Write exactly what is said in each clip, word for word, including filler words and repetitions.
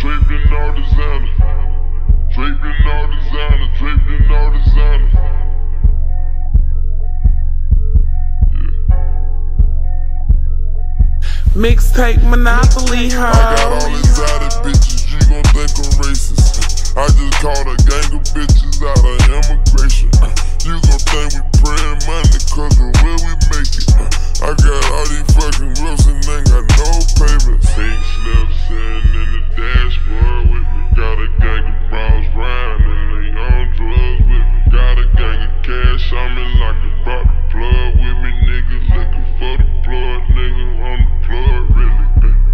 draped in all designer. Draped in all designer, draped in all designer. Mixtape Monopoly, ho. I got all exotic bitches, you gon' think I'm racist. I just called a gang of bitches out of immigration. You gon' think we praying money, cause the way we make it. I got all these fucking whips and ain't got no payments. Pink slips sitting in the dashboard with me. Got a gang of bros riding and they on drugs with me. Got a gang of cash on me like about to plug with me. Nigga looking for the plug, nigga on the plug, really.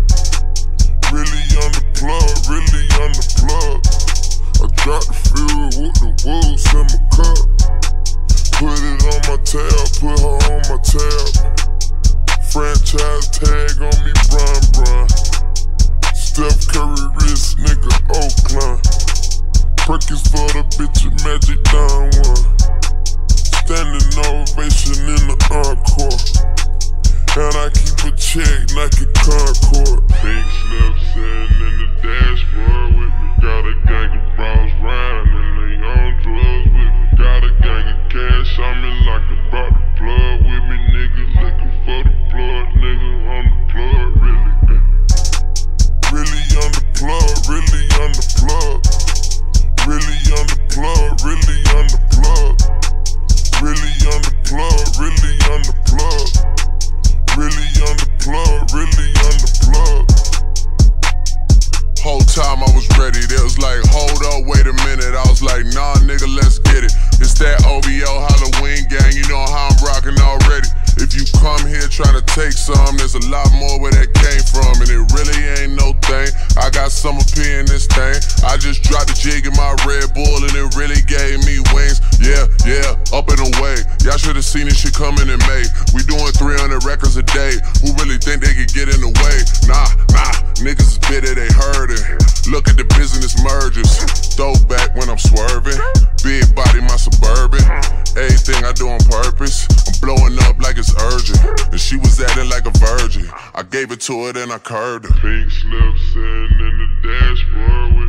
Really on the plug, really on the plug. I dropped the fuel with the wolves in my cup. Put it on my tab, put her on my tab. Franchise tag on me, Brian Brian. Steph Curry wrist, nigga, Oakland. Perkins for the bitch, Magic Don one. Standing ovation in the encore. And I keep a check, Nike Concord. Pink slips sitting in the dashboard with me. Got a gang of bros riding and they on drugs with me. Got a gang of cash on me like about to plug with me. Nigga looking for the plug, nigga on the plug, really. Really on the plug, really on the plug. Really on the plug, really on the plug. Really on the plug, really on the plug. Really on the plug, really on the plug. Whole time I was ready, they was like, hold up, wait a minute. I was like, nah, nigga, let's get it. It's that O B O Halloween gang, you know how I'm rocking already. If you come here trying to take some, there's a lot more where that came from. And it really ain't no thing. I got Summer P in this thing. I just dropped the jig in my Red Bull and it really gave me wings. Yeah, yeah, up and away. Y'all should've seen this shit coming in May. We doing three hundred records a day. Who really think they could get in the way? Nah, nah, niggas is bitter, they heard it. Look at the business mergers. Throwback when I'm swerving. Big body, my Suburban. Everything I do on purpose. I'm blowing up like it's urgent. And she was acting like a virgin. I gave it to her, then I curved her. Pink slips sitting in the dashboard.